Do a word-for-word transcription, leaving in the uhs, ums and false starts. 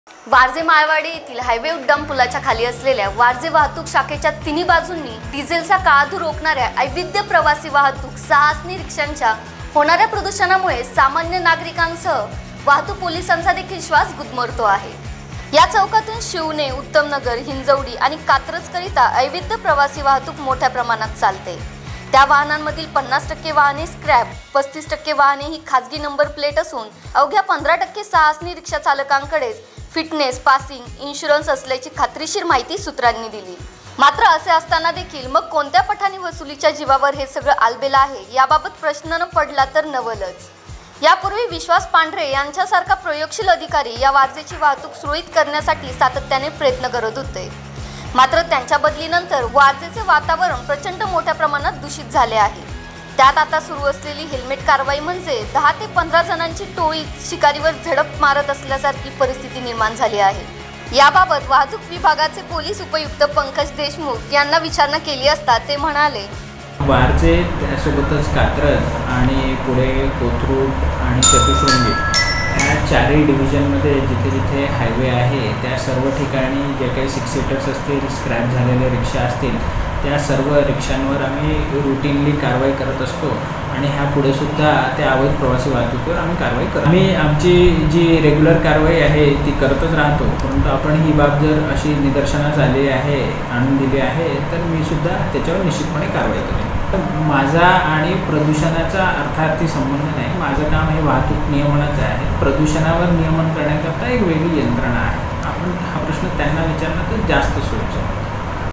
वारजे माळवाडी येथील हायवे उड्डाण पुलाच्या खाली असलेल्या वारजे वाहतूक शाखेच्या तिन्ही बाजूंनी डिझेलचा काळाधूर रोखणाऱ्या अवैध प्रवासी वाहतूक साहसनी रिक्षांच्या होणाऱ्या प्रदूषणामुळे सामान्य नागरिकांसह वाहतूक पोलिसांचा देखील श्वास गुदमरतो आहे। या चौकातून शिवणे, उत्तमनगर, हिंजवडी आणि कात्रजकरिता अवैध प्रवासी वाहतूक मोठ्या प्रमाणात चालते। त्या वाहनांमधील पन्नास टक्के वाहने स्क्रॅप, पस्तीस टक्के वाहने ही खाजगी नंबर प्लेट असून अवघ्या पंधरा टक्के साहसनी रिक्षा चालकांकडेच फिटनेस, पासिंग, इन्शुरन्स असल्याची खात्रीशीर माहिती सूत्रांनी दिली। मात्र असे असताना देखील मग कोणत्या पठाणी वसुलीच्या जीवावर हे सगळं आलबेल आहे याबाबत प्रश्न न पडला तर नवलच। यापूर्वी विश्वास पांढरे यांच्यासारखा प्रयोगशील अधिकारी या वारजेची वाहतूक सुरळीत करण्यासाठी सातत्याने प्रयत्न करत होते। मात्र त्यांच्या बदलीनंतर वारजेचे वातावरण प्रचंड मोठ्या प्रमाणात दूषित झाले आहे। त्यात आता सुरू असलेली हेल्मेट कारवाई म्हणजे दहा ते पंधरा जणांची टोळी शिकारीवर झडप मारत असल्यासारखी परिस्थिती निर्माण झाली आहे। याबाबत वाहतूक विभागाचे पोलीस उपायुक्त पंकज देशमुख यांना विचारणा केली असता ते म्हणाले, वारजे त्यासोबतच कात्रज आणि पुढे कोथरूड आणि चतुशृंगी या चारही डिव्हिजनमध्ये जिथे जिथे हायवे आहे त्या सर्व ठिकाणी जे काही सिक्स सीटर्स असतील, स्क्रॅप झालेल्या रिक्षा असतील, त्या सर्व रिक्षांवर आम्ही रुटीनली कारवाई करत असतो आणि ह्या पुढे सुद्धा त्या अवैध प्रवासी वाहतुकीवर आम्ही कारवाई करतो। आम्ही आमची जी रेग्युलर कारवाई आहे ती करतच राहतो, परंतु आपण ही बाब जर अशी निदर्शनास आली आहे, आणून दिली आहे तर मी सुद्धा त्याच्यावर निश्चितपणे कारवाई करेन। माझा आणि प्रदूषणाचा अर्थार्थी संबंध नाही, माझं काम हे वाहतूक नियमनाचं आहे। प्रदूषणावर नियमन करण्याकरता एक वेगळी यंत्रणा आहे। आपण हा प्रश्न त्यांना विचारला तर जास्त सोयीचा